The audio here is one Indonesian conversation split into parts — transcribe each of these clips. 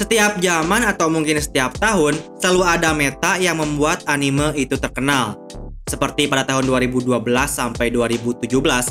Setiap zaman atau mungkin setiap tahun, selalu ada meta yang membuat anime itu terkenal. Seperti pada tahun 2012 sampai 2017,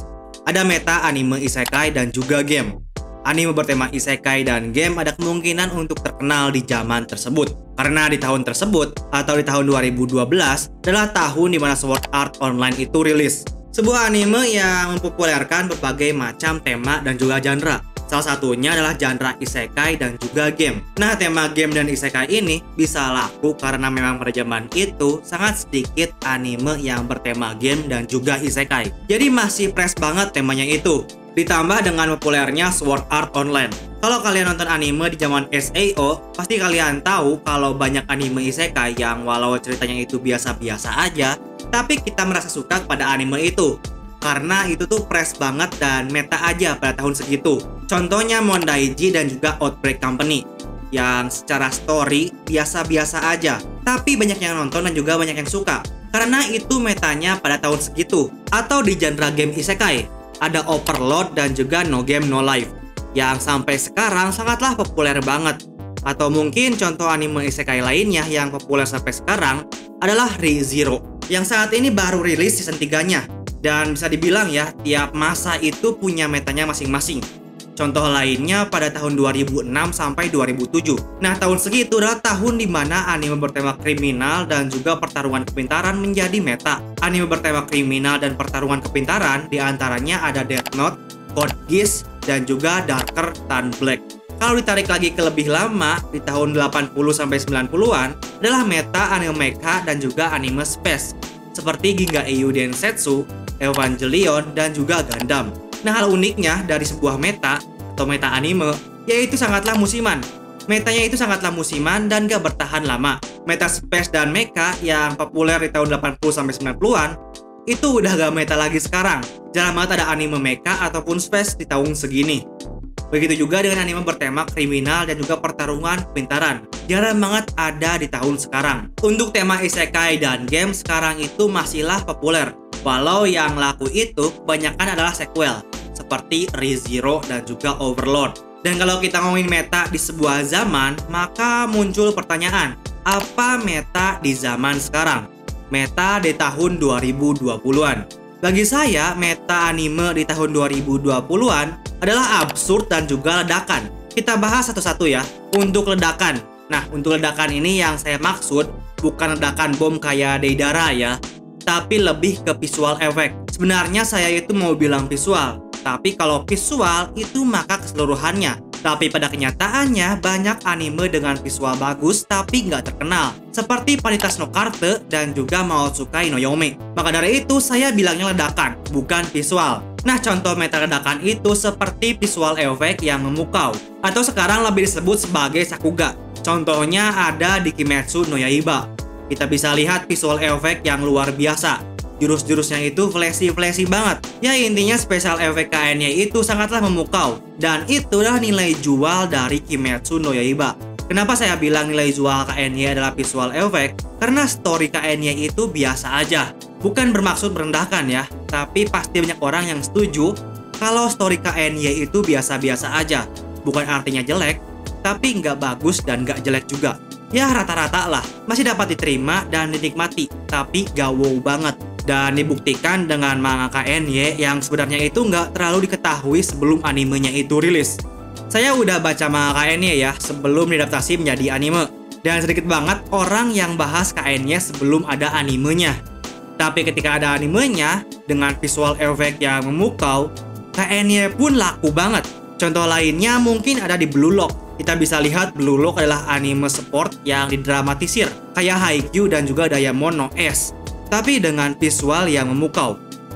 ada meta anime isekai dan juga game. Anime bertema isekai dan game ada kemungkinan untuk terkenal di zaman tersebut. Karena di tahun tersebut, atau di tahun 2012, adalah tahun di mana Sword Art Online itu rilis. Sebuah anime yang mempopulerkan berbagai macam tema dan juga genre. Salah satunya adalah genre isekai dan juga game. Nah, tema game dan isekai ini bisa laku karena memang pada zaman itu sangat sedikit anime yang bertema game dan juga isekai. Jadi masih fresh banget temanya itu. Ditambah dengan populernya Sword Art Online. Kalau kalian nonton anime di zaman SAO, pasti kalian tahu kalau banyak anime isekai yang walau ceritanya itu biasa-biasa aja, tapi kita merasa suka kepada anime itu. Karena itu tuh fresh banget dan meta aja pada tahun segitu. Contohnya Mondaiji dan juga Outbreak Company yang secara story biasa-biasa aja, tapi banyak yang nonton dan juga banyak yang suka. Karena itu metanya pada tahun segitu. Atau di genre game isekai, ada Overlord dan juga No Game No Life yang sampai sekarang sangatlah populer banget. Atau mungkin contoh anime isekai lainnya yang populer sampai sekarang adalah Re:Zero yang saat ini baru rilis season 3-nya. Dan bisa dibilang ya, tiap masa itu punya metanya masing-masing. Contoh lainnya pada tahun 2006 sampai 2007. Nah, tahun segitu adalah tahun dimana anime bertema kriminal dan juga pertarungan kepintaran menjadi meta. Anime bertema kriminal dan pertarungan kepintaran diantaranya ada Death Note, Code Geass, dan juga Darker Than Black. Kalau ditarik lagi ke lebih lama, di tahun 80 sampai 90-an adalah meta anime mecha dan juga anime space seperti Ginga Eiyu Densetsu, Evangelion, dan juga Gundam. Nah, hal uniknya dari sebuah meta atau meta anime yaitu sangatlah musiman. Metanya itu sangatlah musiman dan gak bertahan lama. Meta space dan mecha yang populer di tahun 80 sampai 90-an itu udah gak meta lagi sekarang. Jarang banget ada anime mecha ataupun space di tahun segini. Begitu juga dengan anime bertema kriminal dan juga pertarungan kepintaran. Jarang banget ada di tahun sekarang. Untuk tema isekai dan game sekarang itu masihlah populer. Walau yang laku itu kebanyakan adalah sequel seperti Re:Zero dan juga Overlord. Dan kalau kita ngomongin meta di sebuah zaman, maka muncul pertanyaan, apa meta di zaman sekarang? Meta di tahun 2020-an. Bagi saya, meta anime di tahun 2020-an adalah absurd dan juga ledakan. Kita bahas satu-satu ya. Untuk ledakan. Nah, untuk ledakan ini yang saya maksud bukan ledakan bom kayak Deidara ya, tapi lebih ke visual effect. Sebenarnya saya itu mau bilang visual, tapi kalau visual itu maka keseluruhannya. Tapi pada kenyataannya banyak anime dengan visual bagus tapi nggak terkenal, seperti Vanitas no Carte dan juga Maotsukai no Yome. Maka dari itu saya bilangnya ledakan, bukan visual. Nah, contoh meta ledakan itu seperti visual effect yang memukau, atau sekarang lebih disebut sebagai Sakuga. Contohnya ada di Kimetsu no Yaiba. Kita bisa lihat visual effect yang luar biasa. Jurus-jurusnya itu flashy banget. Ya, intinya special effect KN-nya itu sangatlah memukau. Dan itulah nilai jual dari Kimetsu no Yaiba. Kenapa saya bilang nilai jual KN-nya adalah visual effect? Karena story KN-nya itu biasa aja. Bukan bermaksud merendahkan ya, tapi pasti banyak orang yang setuju kalau story KN-nya itu biasa-biasa aja. Bukan artinya jelek, tapi nggak bagus dan nggak jelek juga. Ya, rata-rata lah, masih dapat diterima dan dinikmati, tapi gak wow banget. Dan dibuktikan dengan manga KNY yang sebenarnya itu nggak terlalu diketahui sebelum animenya itu rilis. Saya udah baca manga KNY ya sebelum diadaptasi menjadi anime. Dan sedikit banget orang yang bahas KNY sebelum ada animenya. Tapi ketika ada animenya, dengan visual effect yang memukau, KNY pun laku banget. Contoh lainnya mungkin ada di Blue Lock. Kita bisa lihat Blue Lock adalah anime sport yang didramatisir, kayak Haikyuu dan juga Diamond no S, tapi dengan visual yang memukau.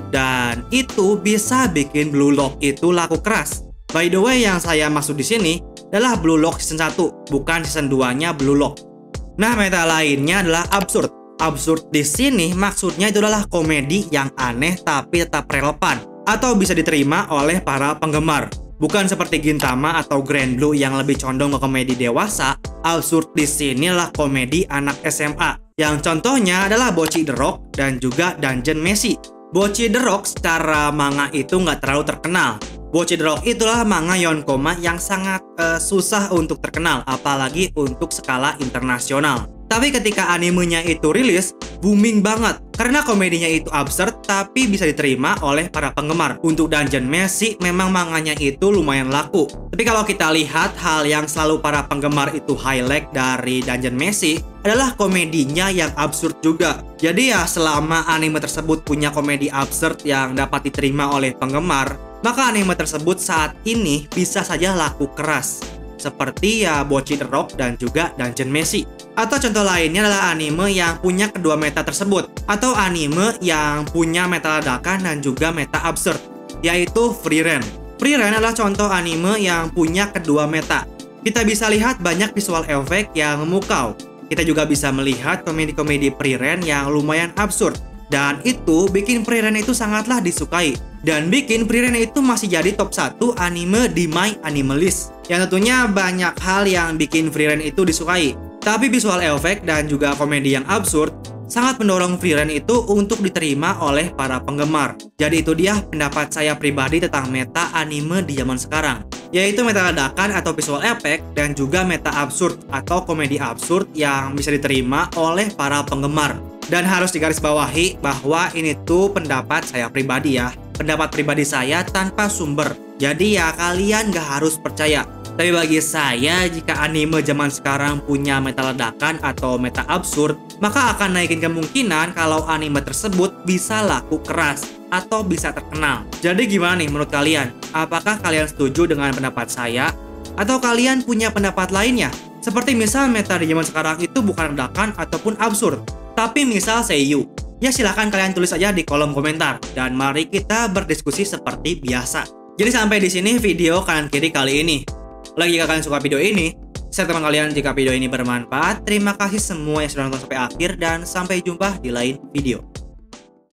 Dan itu bisa bikin Blue Lock itu laku keras. By the way, yang saya maksud di sini adalah Blue Lock season 1, bukan season 2-nya Blue Lock. Nah, meta lainnya adalah absurd. Absurd di sini maksudnya itu adalah komedi yang aneh tapi tetap relevan atau bisa diterima oleh para penggemar. Bukan seperti Gintama atau Grand Blue yang lebih condong ke komedi dewasa. Absurd di sini adalah komedi anak SMA. Yang contohnya adalah Bocchi the Rock dan juga Dungeon Meshi. Bocchi the Rock secara manga itu nggak terlalu terkenal. Bocchi the Rock itulah manga Yonkoma yang sangat susah untuk terkenal, apalagi untuk skala internasional. Tapi ketika animenya itu rilis, booming banget. Karena komedinya itu absurd, tapi bisa diterima oleh para penggemar. Untuk Dungeon Meshi, memang manganya itu lumayan laku. Tapi kalau kita lihat, hal yang selalu para penggemar itu highlight dari Dungeon Meshi adalah komedinya yang absurd juga. Jadi ya, selama anime tersebut punya komedi absurd yang dapat diterima oleh penggemar, maka anime tersebut saat ini bisa saja laku keras. Seperti ya Bocchi the Rock dan juga Dungeon Meshi. Atau contoh lainnya adalah anime yang punya kedua meta tersebut, atau anime yang punya meta ledakan dan juga meta absurd, yaitu Frieren. Frieren adalah contoh anime yang punya kedua meta. Kita bisa lihat banyak visual effect yang memukau. Kita juga bisa melihat komedi-komedi Frieren yang lumayan absurd. Dan itu bikin Frieren itu sangatlah disukai. Dan bikin Frieren itu masih jadi top 1 anime di My Anime List. Yang tentunya banyak hal yang bikin Frieren itu disukai. Tapi visual effect dan juga komedi yang absurd sangat mendorong Frieren itu untuk diterima oleh para penggemar. Jadi itu dia pendapat saya pribadi tentang meta anime di zaman sekarang, yaitu meta ledakan atau visual effect dan juga meta absurd atau komedi absurd yang bisa diterima oleh para penggemar. Dan harus digarisbawahi bahwa ini tuh pendapat saya pribadi ya. Pendapat pribadi saya tanpa sumber. Jadi ya kalian gak harus percaya. Tapi bagi saya, jika anime zaman sekarang punya meta ledakan atau meta absurd, maka akan naikin kemungkinan kalau anime tersebut bisa laku keras atau bisa terkenal. Jadi gimana nih menurut kalian? Apakah kalian setuju dengan pendapat saya? Atau kalian punya pendapat lainnya? Seperti misal meta di zaman sekarang itu bukan ledakan ataupun absurd, tapi misal seiyu. Ya silahkan kalian tulis aja di kolom komentar. Dan mari kita berdiskusi seperti biasa. Jadi sampai di sini video kanan kiri kali ini. Lagi jika kalian suka video ini, share teman kalian jika video ini bermanfaat. Terima kasih semua yang sudah nonton sampai akhir dan sampai jumpa di lain video.